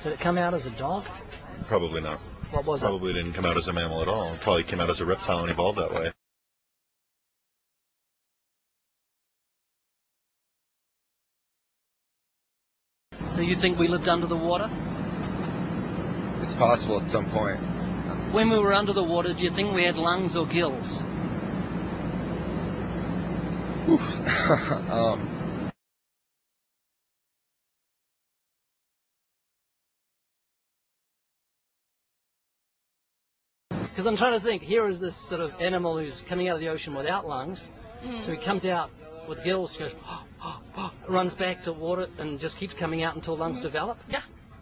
Did it come out as a dog? Probably not. What was Probably didn't come out as a mammal at all. It probably came out as a reptile and evolved that way. So you think we lived under the water? It's possible at some point. When we were under the water, do you think we had lungs or gills? Oof. Because I'm trying to think, here is this sort of animal who's coming out of the ocean without lungs. So he comes out with gills, goes, runs back to water and just keeps coming out until lungs develop. Yeah.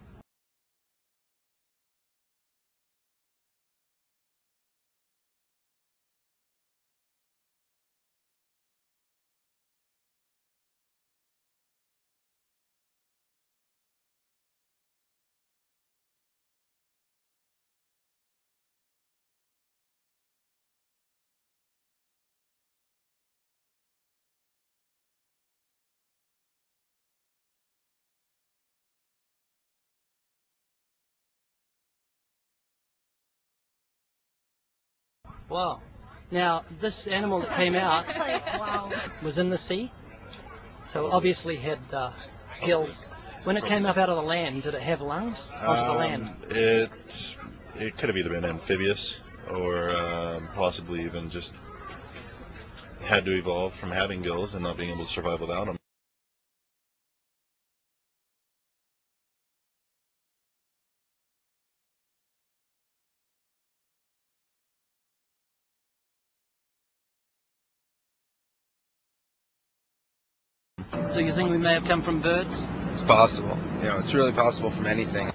Wow. Now, this animal that came out was in the sea, so obviously had gills. When it came up out of the land, did it have lungs onto the land? It could have either been amphibious or possibly even just had to evolve from having gills and not being able to survive without them. So you think we may have come from birds? It's possible. You know, it's really possible from anything.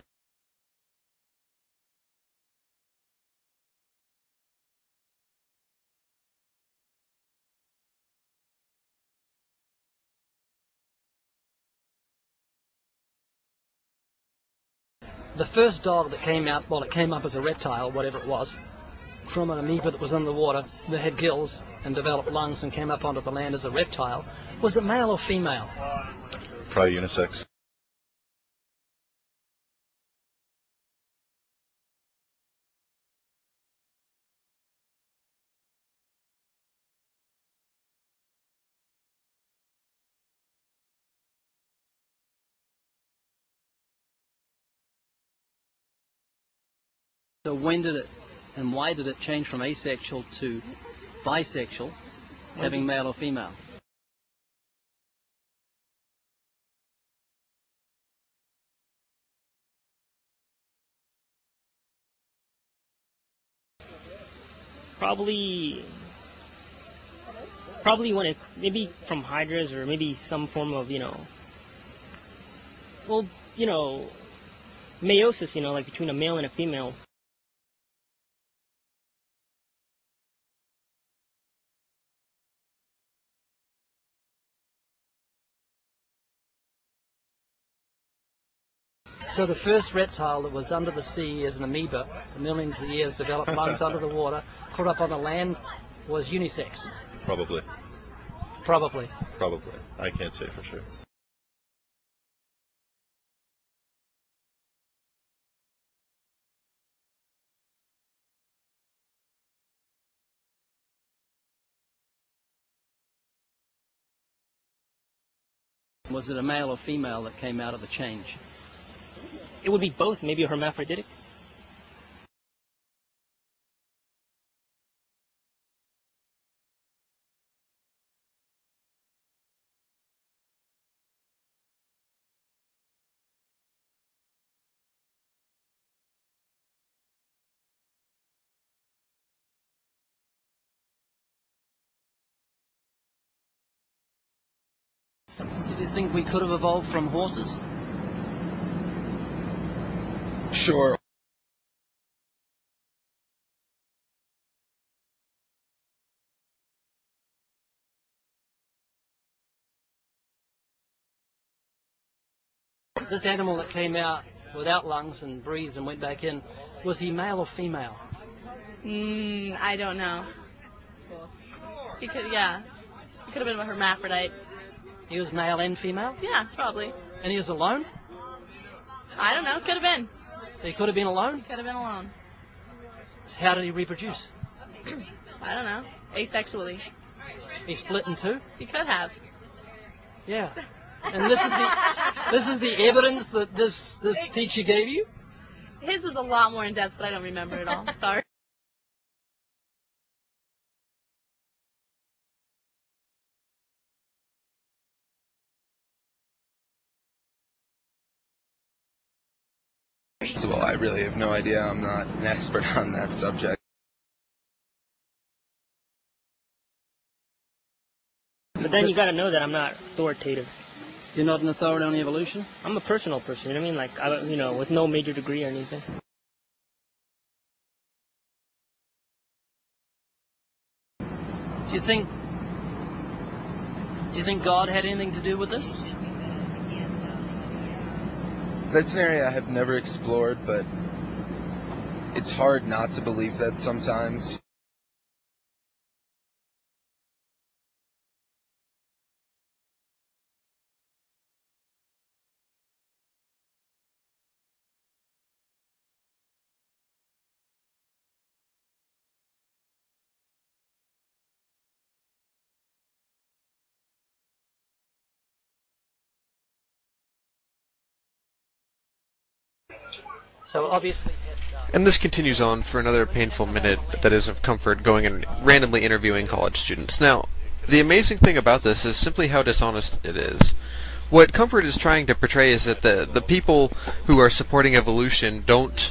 The first dog that came out, well, it came up as a reptile, whatever it was, from an amoeba that was in the water that had gills and developed lungs and came up onto the land as a reptile. Was it male or female? Probably unisex. So when did it and why did it change from asexual to bisexual, having male or female? Probably when it, maybe from hydras or maybe some form of, meiosis, like between a male and a female. So the first reptile that was under the sea as an amoeba, for millions of years, developed lungs under the water, caught up on the land, was unisex? Probably. Probably. Probably. I can't say for sure. Was it a male or female that came out of the change? It would be both, maybe a hermaphroditic. So do you think we could have evolved from horses? Sure. This animal that came out without lungs and breathed and went back in, was he male or female? I don't know. He could have been a hermaphrodite. He was male and female? Yeah, probably. And he was alone? I don't know. Could have been. So he could have been alone? Could have been alone. So how did he reproduce? I don't know. Asexually. He split in two? He could have. Yeah. And this is the evidence that this teacher gave you? His was a lot more in depth, but I don't remember it all. Sorry. Well, I really have no idea. I'm not an expert on that subject. But then you gotta know that I'm not authoritative. You're not an authority on evolution? I'm a personal person, you know what I mean? Like, with no major degree or anything. Do you think God had anything to do with this? That's an area I have never explored, but it's hard not to believe that sometimes. So obviously... And this continues on for another painful minute that is of Comfort going and randomly interviewing college students. Now, the amazing thing about this is simply how dishonest it is. What Comfort is trying to portray is that the people who are supporting evolution don't...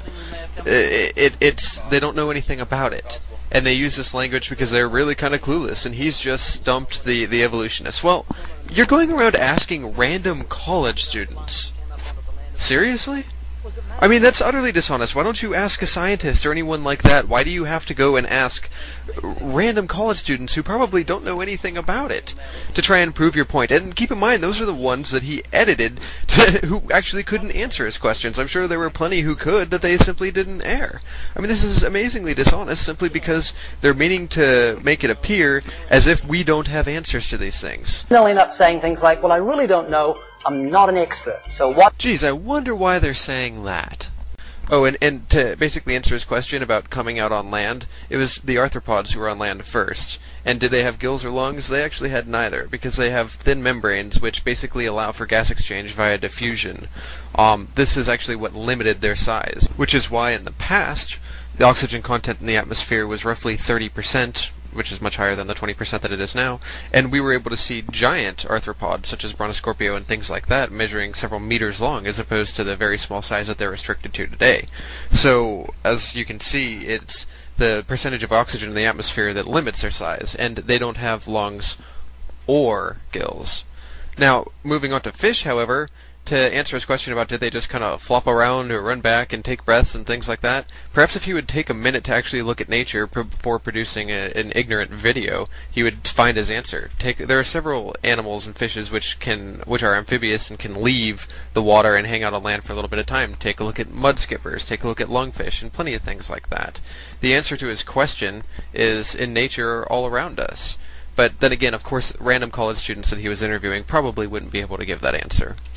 they don't know anything about it. And they use this language because they're really kind of clueless, and he's just stumped the evolutionists. Well, you're going around asking random college students. Seriously? I mean, that's utterly dishonest. Why don't you ask a scientist or anyone like that? Why do you have to go and ask random college students who probably don't know anything about it to try and prove your point? And keep in mind, those are the ones that he edited who actually couldn't answer his questions. I'm sure there were plenty who could that they simply didn't air. I mean, this is amazingly dishonest simply because they're meaning to make it appear as if we don't have answers to these things. They'll end up saying things like, well, I really don't know. I'm not an expert, so what... Geez, I wonder why they're saying that. Oh, and to basically answer his question about coming out on land, it was the arthropods who were on land first. And did they have gills or lungs? They actually had neither, because they have thin membranes, which basically allow for gas exchange via diffusion. This is actually what limited their size, which is why in the past, the oxygen content in the atmosphere was roughly 30%, which is much higher than the 20% that it is now, and we were able to see giant arthropods, such as Brontoskopio and things like that, measuring several meters long, as opposed to the very small size that they're restricted to today. So, as you can see, it's the percentage of oxygen in the atmosphere that limits their size, and they don't have lungs or gills. Now, moving on to fish, however, to answer his question about did they just kind of flop around or run back and take breaths and things like that, perhaps if he would take a minute to actually look at nature before producing an ignorant video, he would find his answer. There are several animals and fishes which are amphibious and can leave the water and hang out on land for a little bit of time. Take a look at mud skippers, take a look at lungfish, and plenty of things like that. The answer to his question is in nature all around us. But then again, of course, random college students that he was interviewing probably wouldn't be able to give that answer.